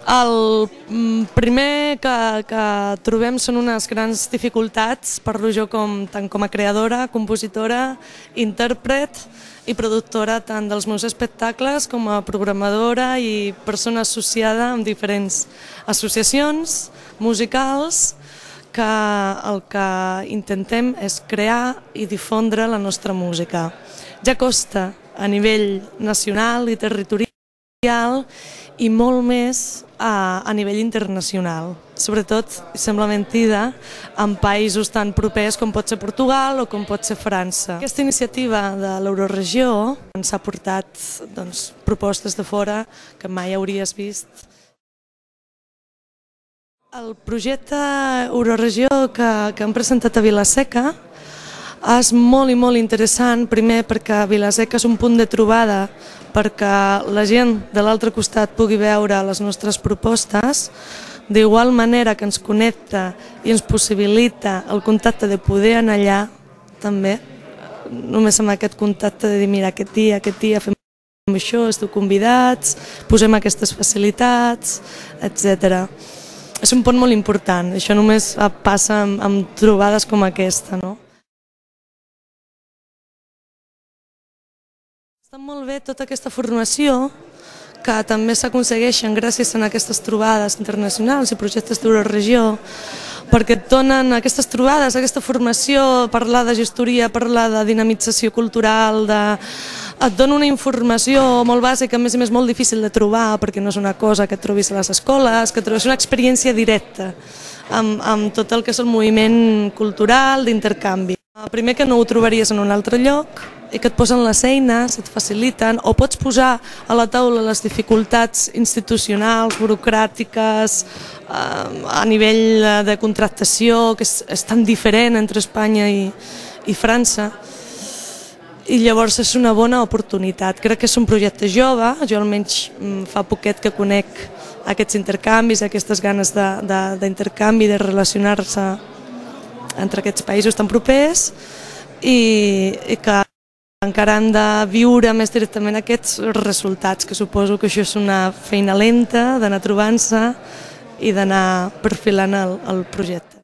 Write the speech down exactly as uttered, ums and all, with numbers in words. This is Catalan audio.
El primer que, que trobem són unes grans dificultats, parlo jo com, tant com a creadora, compositora, intèrpret i productora tant dels meus espectacles com a programadora i persona associada amb diferents associacions musicals que el que intentem és crear i difondre la nostra música. Ja costa a nivell nacional i territorial i molt més a, a nivell internacional. Sobretot, sembla mentida, en països tan propers com pot ser Portugal o com pot ser França. Aquesta iniciativa de l'Euroregió ens ha portat doncs, propostes de fora que mai hauries vist. El projecte Euroregió que, que hem presentat a Vila-seca és molt i molt interessant, primer perquè Vila-seca és un punt de trobada perquè la gent de l'altre costat pugui veure les nostres propostes, d'igual manera que ens connecta i ens possibilita el contacte de poder anar allà, també, només amb aquest contacte de dir, mira, aquest dia, aquest dia fem això, esteu convidats, posem aquestes facilitats, etcètera. És un punt molt important, això només passa amb, amb trobades com aquesta, no? Està molt bé tota aquesta formació que també s'aconsegueixen gràcies a aquestes trobades internacionals i projectes d'Euroregió, perquè et donen aquestes trobades, aquesta formació, parlar de gestoria, parlar de dinamització cultural, de... et dona una informació molt bàsica, a més a més molt difícil de trobar, perquè no és una cosa que et trobis a les escoles, que trobis una experiència directa amb, amb tot el que és el moviment cultural d'intercanvi. Primer que no ho trobaries en un altre lloc i que et posen les eines, et faciliten, o pots posar a la taula les dificultats institucionals, burocràtiques, a nivell de contractació, que és, és tan diferent entre Espanya i, i França, i llavors és una bona oportunitat. Crec que és un projecte jove, jo almenys fa poquet que conec aquests intercanvis, aquestes ganes d'intercanvi, de, de, de relacionar-se entre aquests països tan propers i, i que encara han de viure més directament aquests resultats, que suposo que això és una feina lenta, d'anar trobant-se i d'anar perfilant el, el projecte.